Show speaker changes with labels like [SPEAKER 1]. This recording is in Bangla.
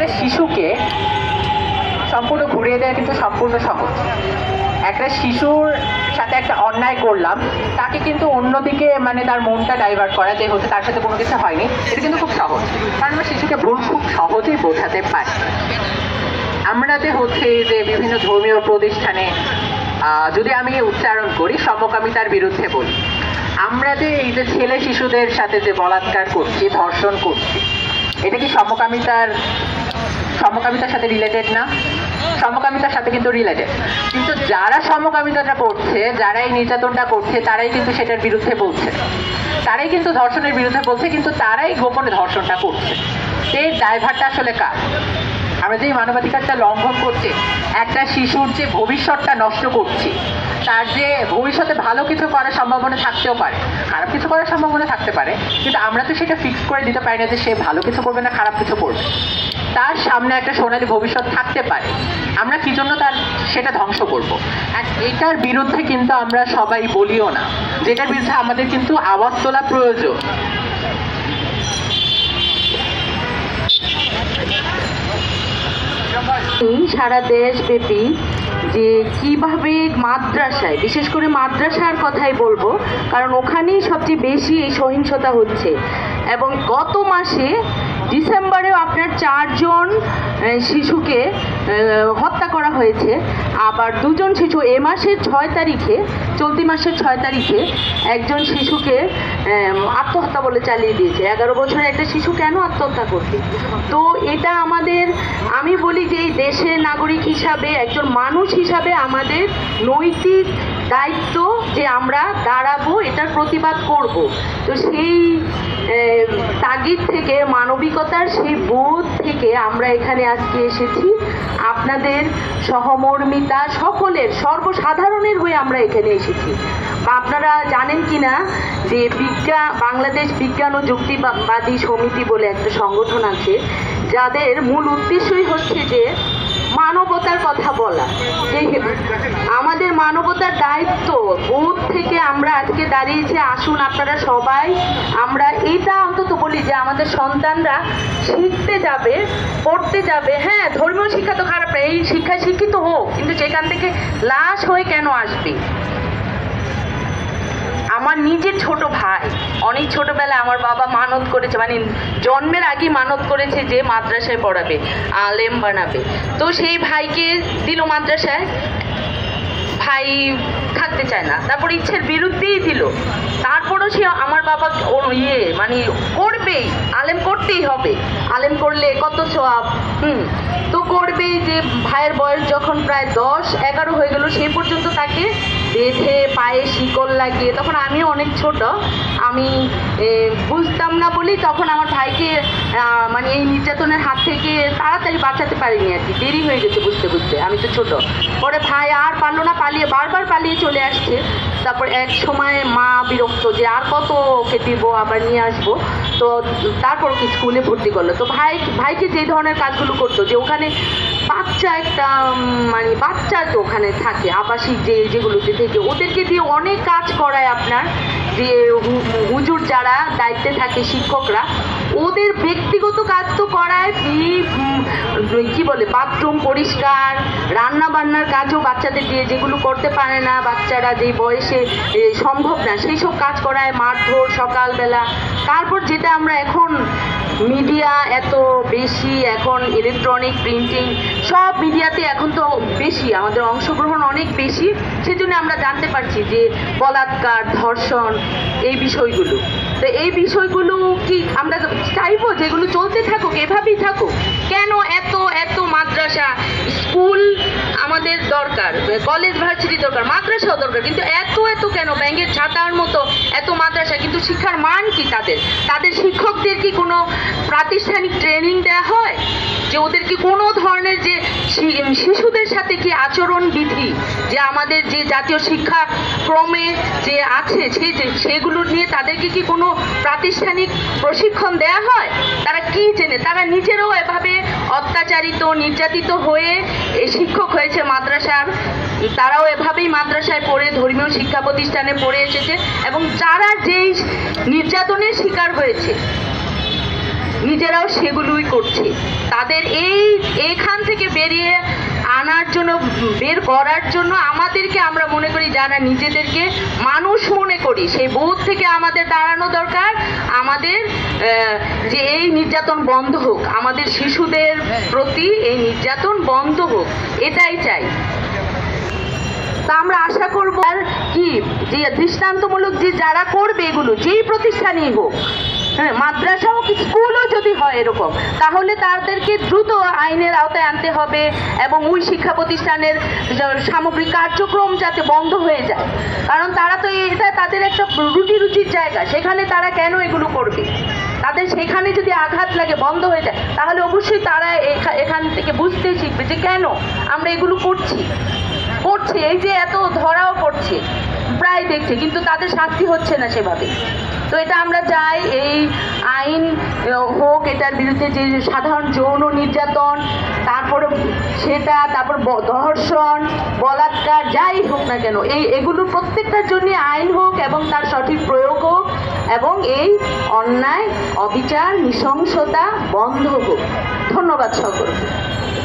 [SPEAKER 1] একটা শিশুকে সম্পূর্ণ ঘুরিয়ে দেওয়া কিন্তু সম্পূর্ণ সহজ। একটা শিশুর সাথে একটা অন্যায় করলাম, তাকে কিন্তু অন্যদিকে মানে তার মনটা ডাইভার্ট করা যে হচ্ছে তার সাথে কোনো কিছু হয়নি, এটা কিন্তু খুব সহজ। কারণ আমরা শিশুকে ভুল খুব সহজেই বোঝাতে পারি। আমরা যে হচ্ছে যে বিভিন্ন ধর্মীয় প্রতিষ্ঠানে যদি আমি উচ্চারণ করি সমকামিতার বিরুদ্ধে বলি, আমরা যে এই যে ছেলে শিশুদের সাথে যে বলাৎকার করছি, ধর্ষণ করছি, এটা কি সমকামিতার সাথে রিলেটেড না? সমকামিতার সাথে কিন্তু রিলেটেড। কিন্তু যারা সমকামিতাটা করছে, যারা এই নির্যাতনটা করছে, তারাই কিন্তু সেটার বিরুদ্ধে বলছে, তারাই কিন্তু ধর্ষণের বিরুদ্ধে বলছে, কিন্তু তারাই গোপনে ধর্ষণটা করছে। এই ড্রাইভারটা আসলে কার? আমরা যে মানবাধিকারটা লঙ্ঘন করছি, একটা শিশুর যে ভবিষ্যৎটা নষ্ট করছি, তার যে ভবিষ্যতে ভালো কিছু করার সম্ভাবনা থাকতেও পারে, খারাপ কিছু করার সম্ভাবনা থাকতে পারে, কিন্তু আমরা তো সেটা ফিক্স করে দিতে পারি না যে সে ভালো কিছু করবে না খারাপ কিছু করবে। তার সামনে একটা সোনালী ভবিষ্যৎ থাকতে পারে, আমরা কি জন্য তার সেটা ধ্বংস করব? আর এটার বিরুদ্ধে কিন্তু আমরা সবাই বলিও না, যেটার বিরুদ্ধে আমাদের কিন্তু আওয়াজ তোলা প্রয়োজন।
[SPEAKER 2] সারা দেশব্যাপী যে কিভাবে মাদ্রাসায়, বিশেষ করে মাদ্রাসার কথাই বলবো, কারণ ওখানেই সবচেয়ে বেশি এই সহিংসতা হচ্ছে। এবং গত মাসে ডিসেম্বরেও আপনার 4 জন শিশুকে হত্যা করা হয়েছে। আবার 2 জন শিশু এ মাসের 6 তারিখে, চলতি মাসের 6 তারিখে একজন শিশুকে আত্মহত্যা বলে চালিয়ে দিয়েছে। 11 বছরের একটা শিশু কেন আত্মহত্যা করবে? তো এটা আমাদের, আমি বলি যে এই দেশের নাগরিক হিসাবে, একজন মানুষ হিসাবে আমাদের নৈতিক দায়িত্ব যে আমরা দাঁড়াবো, এটার প্রতিবাদ করব। তো সেই তাগিদ থেকে, মানবিকতার সেই বোধ থেকে আমরা এখানে আজকে এসেছি। আপনাদের সহমর্মিতা সকলের, সর্বসাধারণের হয়ে আমরা এখানে এসেছি। বা আপনারা জানেন কিনা যে বাংলাদেশ বিজ্ঞান ও যুক্তিবাদী সমিতি বলে একটা সংগঠন আছে, যাদের মূল উদ্দেশ্যই হচ্ছে যে মানবতার কথা বলা। যে আমাদের মানবতার দায়িত্ব বোধ থেকে আমরা আজকে দাঁড়িয়েছি। আসুন আপনারা সবাই আমরা এটা অন্তত বলি যে আমাদের সন্তানরা শিখতে যাবে, পড়তে যাবে। হ্যাঁ, ধর্মীয় শিক্ষা তো খারাপ না, এই শিক্ষায় শিক্ষিত হোক, কিন্তু সেখান থেকে লাশ হয়ে কেন আসবে? আমার নিজের ছোট ভাই অনেক ছোটবেলায় আমার বাবা মানত করেছে, মানে জন্মের আগেই মানত করেছে যে মাদ্রাসায় পড়াবে, আলেম বানাবে। তো সেই ভাইকে দিল মাদ্রাসায়, ভাই থাকতে চায় না, তারপর ইচ্ছের বিরুদ্ধেই দিল। তারপরও সে আমার বাবা মানে করবেই, আলেম করতেই হবে, আলেম করলে কত সওয়াব, তো করবেই। যে ভাইয়ের বয়স যখন প্রায় 10-11 হয়ে গেল, সেই পর্যন্ত তাকে বেঁধে পায়ে শিকল লাগিয়ে, তখন আমিও অনেক ছোট, আমি বুঝতাম না বলি তখন আমার ভাইকে মানে এই নির্যাতনের হাত থেকে তাড়াতাড়ি বাঁচাতে পারিনি আর কি, দেরি হয়ে গেছে বুঝতে বুঝতে, আমি তো ছোট। পরে ভাই আর পারলো না, বারবার পালিয়ে চলে আসছে। তারপর এক সময় মা বিরক্ত যে আর কত ওকে দিব, আবার নিয়ে আসবো, তো তারপর ওকে স্কুলে ভর্তি করলো। তো ভাইকে যে ধরনের কাজগুলো করতো, যে ওখানে বাচ্চা একটা মানে বাচ্চা তো ওখানে থাকে আবাসিক যেগুলোতে থেকে, ওদেরকে দিয়ে অনেক কাজ করায় আপনার, যে হুজুর যারা দায়িত্বে থাকে শিক্ষকরা, ওদের ব্যক্তিগত কাজ তো করায়, কি বলে বাথরুম পরিষ্কার, রান্না বান্নার কাজও বাচ্চাদের দিয়ে, যেগুলো করতে পারে না বাচ্চারা, যে বয়সে সম্ভব না, সেই সব কাজ করায়, মারধর সকালবেলা। তারপর যেটা আমরা এখন মিডিয়া এত বেশি, এখন ইলেকট্রনিক প্রিন্টিং সব মিডিয়াতে এখন তো বেশি আমাদের অংশগ্রহণ অনেক বেশি, সেজন্য আমরা জানতে পারছি যে বলাৎকার, ধর্ষণ, এই বিষয়গুলো। তো এই বিষয়গুলো কি আমরা চাইবো যেগুলো চলতে থাকুক, এভাবেই থাকুক? কেন এত এত মাদ্রাসা, স্কুল আমাদের দরকার, কলেজ ভার্সিটি দরকার, মাদ্রাসাও দরকার, কিন্তু এত এত কেন? ব্যাঙের ছাতার মতো এত মাদ্রাসা, কিন্তু শিক্ষার মান কি? তাদের শিক্ষকদের কি কোনো প্রাতিষ্ঠানিক ট্রেনিং দেওয়া হয়? যে ওদের কি কোনো ধরনের যে শিশুদের সাথে কি আচরণ বিধি, যে আমাদের যে জাতীয় শিক্ষা ক্রমে যে আছে সেগুলো নিয়ে তাদেরকে কি কোনো প্রাতিষ্ঠানিক প্রশিক্ষণ দেয়া হয়? তারা কি জেনে, তারা নিজেরাও এভাবে অত্যাচারিত, নির্যাতিত হয়ে শিক্ষক হয়েছে মাদ্রাসার, তারাও এভাবেই মাদ্রাসায় পড়ে, ধর্মীয় শিক্ষা প্রতিষ্ঠানে পড়ে এসেছে। এবং যারা যেই নির্যাতনের শিকার হয়েছে, নিজেরাও সেগুলোই করছে। তাদের এইখান থেকে বেরিয়ে আনার জন্য, বের করার জন্য আমাদেরকে, আমরা মনে করি যারা নিজেদেরকে মানুষ মনে করি, সেই বোধ থেকে আমাদের দাঁড়ানো দরকার। আমাদের যে এই নির্যাতন বন্ধ হোক, আমাদের শিশুদের প্রতি এই নির্যাতন বন্ধ হোক, এটাই চাই। তা আমরা আশা করব আর কি, যে দৃষ্টান্তমূলক যে যারা করবে এগুলো, যেই প্রতিষ্ঠানই হোক, হ্যাঁ, মাদ্রাসা হোক, স্কুলও যদি হয় এরকম, তাহলে তাদেরকে দ্রুত আইনের আওতায় আনতে হবে এবং ওই শিক্ষা প্রতিষ্ঠানের সামগ্রিক কার্যক্রম যাতে বন্ধ হয়ে যায়। কারণ তারা তো এটা তাদের একটা রুটির জায়গা, সেখানে তারা কেন এগুলো করবে? তাদের সেখানে যদি আঘাত লাগে, বন্ধ হয়ে যায়, তাহলে অবশ্যই তারা এখান থেকে বুঝতে শিখবে যে কেন আমরা এগুলো করছি। এই যে এত ধরাও পড়ছে, প্রায় দেখছে, কিন্তু তাদের শাস্তি হচ্ছে না সেভাবে। তো এটা আমরা চাই এই আইন হোক, এটার বিরুদ্ধে যে সাধারণ যৌন নির্যাতন, তারপরে তারপর ধর্ষণ, বলাৎকার, যাই হোক না কেন, এগুলোর প্রত্যেকটার জন্য আইন হোক এবং তার সঠিক প্রয়োগ হোক এবং এই অন্যায়, অবিচার, নৃশংসতা বন্ধ হোক। ধন্যবাদ সকলকে।